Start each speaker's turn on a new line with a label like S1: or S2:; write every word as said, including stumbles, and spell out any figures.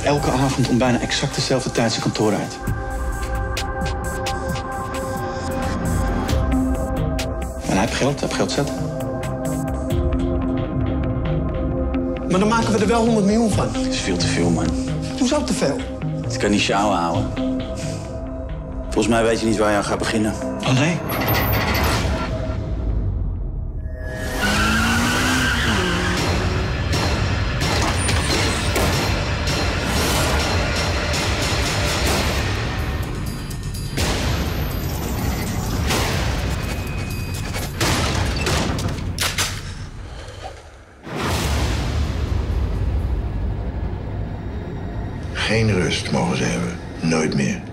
S1: elke avond om bijna exact dezelfde tijd zijn kantoor uit. En hij heeft geld, hij heeft geld zet.
S2: Maar dan maken we er wel honderd miljoen van.
S1: Dat is veel te veel, man.
S2: Hoezo te veel?
S1: Het kan niet sjouwen houden. Volgens mij weet je niet waar je aan gaat beginnen.
S2: Oh nee?
S3: Geen rust mogen ze hebben. Nooit meer.